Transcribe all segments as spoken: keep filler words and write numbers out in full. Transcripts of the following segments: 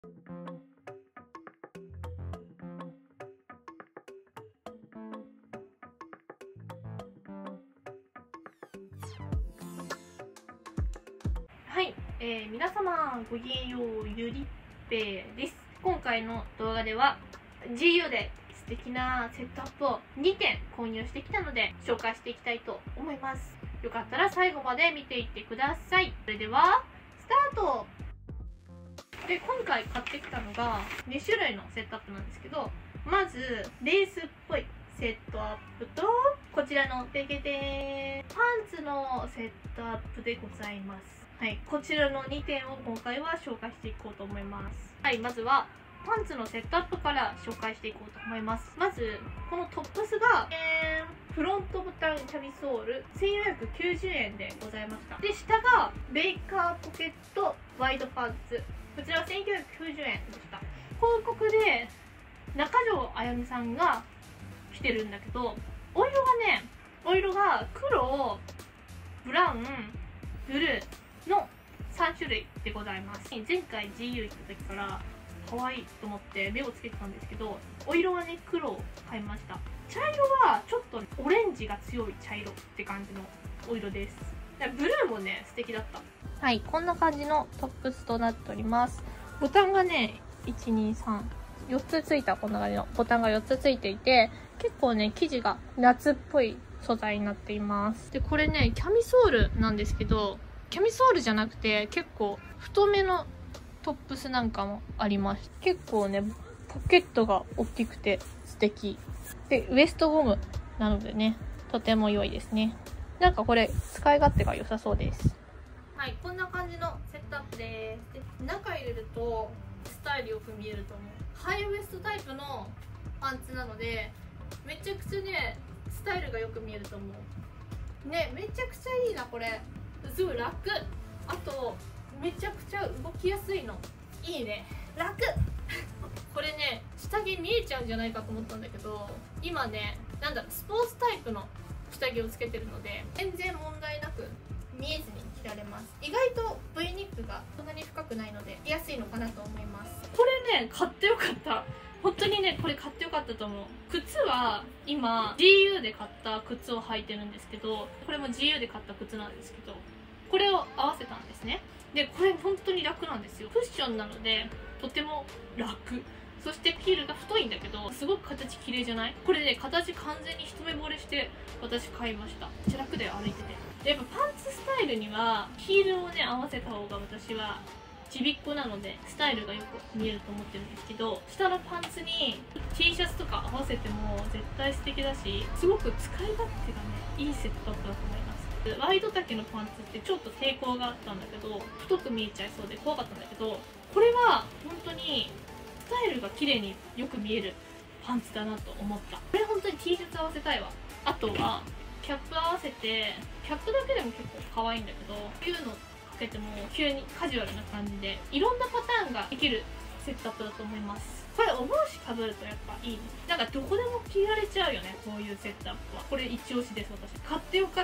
はい、えー、皆様ごきげんよう、ゆりっぺです。今回の動画では ジーユー で素敵なセットアップをにてん購入してきたので紹介していきたいと思います。よかったら最後まで見ていってください。それではスタート。で、今回買ってきたのがにしゅるいのセットアップなんですけど、まずレースっぽいセットアップと、こちらのペケテーパンツのセットアップでございます。はい、こちらのにてんを今回は紹介していこうと思います。はい、まずはパンツのセットアップから紹介していこうと思います。まずこのトップスが、えー、フロントボタンキャミソールせんよんひゃくきゅうじゅうえんでございました。で、下がベイカーポケットワイドパンツ、こちらはせんきゅうひゃくきゅうじゅうえんでした。広告で中条あやみさんが着てるんだけど、お色がね、お色が黒、ブラウン、ブルーのさんしゅるいでございます。前回 ジーユー 行った時から可愛いと思って目をつけてたんですけど、お色はね、黒を買いました。茶色はちょっとオレンジが強い茶色って感じのお色です。ブルーもね、素敵だった。はい、こんな感じのトップスとなっております。ボタンがね、いち、に、さん、よっつついた、こんな感じのボタンがよっつついていて、結構ね、生地が夏っぽい素材になっています。で、これね、キャミソールなんですけど、キャミソールじゃなくて結構太めのトップスなんかもあります。結構ね、ポケットが大きくて素敵で、ウエストゴムなのでね、とても良いですね。なんかこれ使い勝手が良さそうです。はい、こんな感じのセットアップです。で、中入れるとスタイルよく見えると思う。ハイウエストタイプのパンツなのでめちゃくちゃね、スタイルがよく見えると思うね。めちゃくちゃいいな、これすごい楽。あとめちゃくちゃ動きやすいのいいね、楽これね、下着見えちゃうんじゃないかと思ったんだけど、今ね、なんだろう、スポーツタイプの下着をつけてるので全然問題なく見えずに着られます。意外と V ネックがそんなに深くないので着やすいのかなと思います。これね、買ってよかった。本当にね、これ買ってよかったと思う。靴は今 ジーユー で買った靴を履いてるんですけど、これも ジーユー で買った靴なんですけど、これを合わせたんですね。で、これ本当に楽なんですよ。クッションなのでとても楽。そしてヒールが太いんだけどすごく形綺麗じゃない？これね、形完全に一目惚れして私買いました。めっちゃ楽で歩いてて。やっぱパンツスタイルにはヒールをね合わせた方が私はちびっこなのでスタイルがよく見えると思ってるんですけど、下のパンツに T シャツとか合わせても絶対素敵だし、すごく使い勝手がねいいセットアップだと思います。ワイド丈のパンツってちょっと抵抗があったんだけど、太く見えちゃいそうで怖かったんだけど、これは本当にスタイルが綺麗によく見えるパンツだなと思った。これ本当に T シャツ合わせたいわ。あとはキャップ合わせて、キャップだけでも結構可愛いんだけど、こういうのかけても急にカジュアルな感じでいろんなパターンができるセットアップだと思います。これお帽子かぶるとやっぱいいね。なんかどこでも着られちゃうよね、こういうセットアップは。これ一押しです、私。買ってよかった。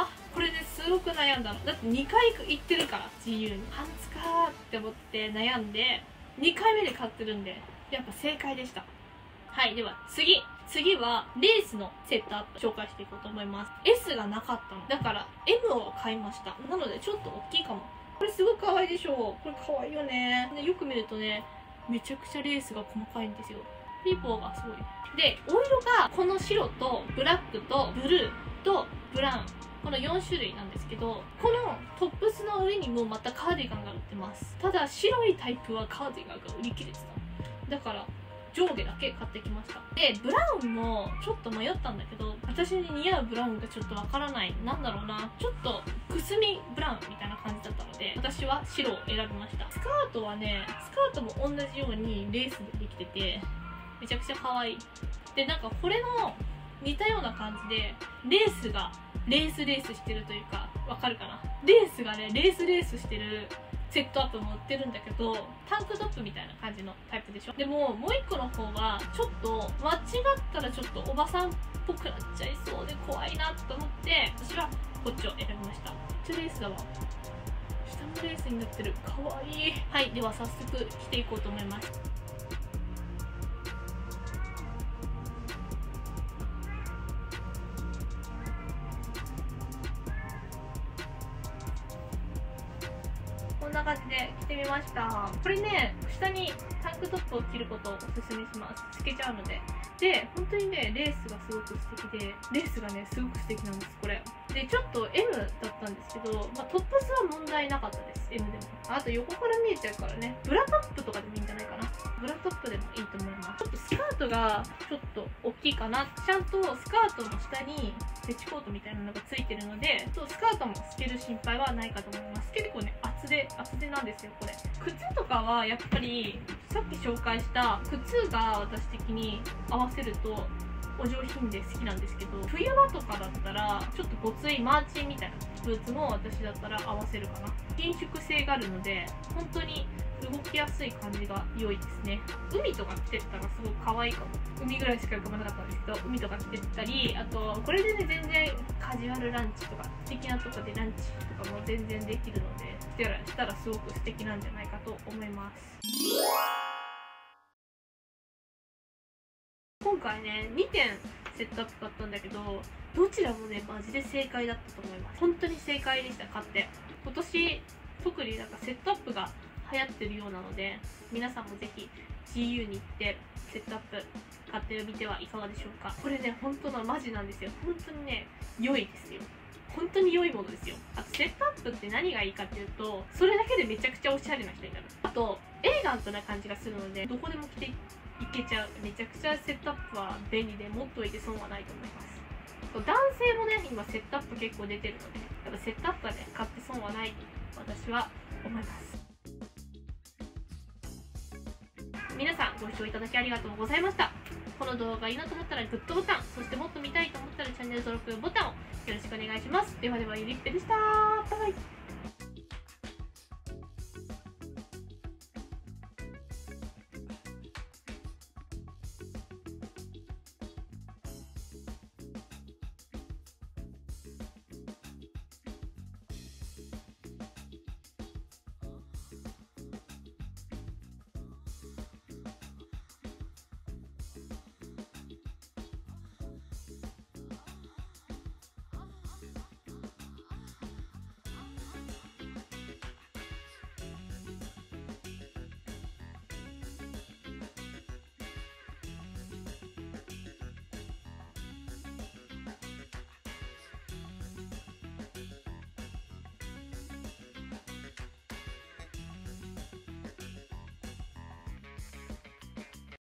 これですごく悩んだの。だってにかい行ってるから、 ジーユー に。パンツかーって思って悩んでにかいめで買ってるんで、やっぱ正解でした。はい、では次次はレースのセットアップ紹介していこうと思います。 エス がなかったのだから エム を買いました。なのでちょっと大きいかも。これすごく可愛いでしょう。これ可愛いよね。でよく見るとね、めちゃくちゃレースが細かいんですよ。ピーポーがすごい。で、お色がこの白とブラックとブルーとブラウン、このよんしゅるいなんですけど、このトップスの上にもまたカーディガンが売ってます。ただ白いタイプはカーディガンが売り切れてた。だから上下だけ買ってきました。で、ブラウンもちょっと迷ったんだけど、私に似合うブラウンがちょっとわからない。なんだろうな、ちょっとくすみブラウンみたいな感じだったので、私は白を選びました。スカートはね、スカートも同じようにレースでできてて、めちゃくちゃ可愛い。で、なんかこれの似たような感じで、レースがレースレースしてるというか、わかるかな？レースがね、レースレースしてるセットアップも売ってるんだけど、タンクトップみたいな感じのタイプでしょ。でももう一個の方はちょっと間違ったらちょっとおばさんっぽくなっちゃいそうで怖いなと思って、私はこっちを選びました。めっちゃレースだわ。下ムレースになってる。かわいい。はい、では早速着ていこうと思います。こんな感じで着てみました。これね、下にタンクトップを着ることをおすすめします。透けちゃうので。で、本当にね、レースがすごく素敵で、レースがね、すごく素敵なんです、これ。で、ちょっと エム だったんですけど、まあ、トップスは問題なかったです、エム でも。あと横から見えちゃうからね、ブラトップとかでもいいんじゃないかな。ブラトップでもいいと思います。ちょっとスカートがちょっと大きいかな。ちゃんとスカートの下にペチコートみたいなのがついてるので、そうスカートも透ける心配はないかと思います。結構ね、厚手、厚手なんですよ、これ。靴とかはやっぱり、さっき紹介した靴が私的に合わせるとお上品で好きなんですけど、冬場とかだったらちょっとごついマーチンみたいなブーツも私だったら合わせるかな。伸縮性があるので本当に動きやすい感じが良いですね。海とか着てったらすごく可愛いかも。海ぐらいしか浮かばなかったんですけど、海とか着てったり、あとこれでね全然カジュアルランチとか素敵なとこでランチとかも全然できるので、したらしたらすごく素敵なんじゃないかと思います。今回ねにてんセットアップ買ったんだけど、どちらもねマジで正解だったと思います。本当に正解でした。買って今年特になんかセットアップが流行ってるようなので、皆さんもぜひ ジーユー に行ってセットアップ買ってみてはいかがでしょうか。これね本当のマジなんですよ。本当にね良いですよ。本当に良いものですよ。あとセットアップって何がいいかっていうと、それだけでめちゃくちゃおしゃれな人になる。あとエレガントな感じがするので、どこでも着ていけちゃう。めちゃくちゃセットアップは便利で、持っといて損はないと思います。男性もね今セットアップ結構出てるので、やっぱセットアップはね買って損はないと私は思います。皆さんご視聴いただきありがとうございました。この動画がいいなと思ったらグッドボタン、そしてもっと見たいと思ったらチャンネル登録ボタンをよろしくお願いします。ではではゆりっぺでした。バイバイ。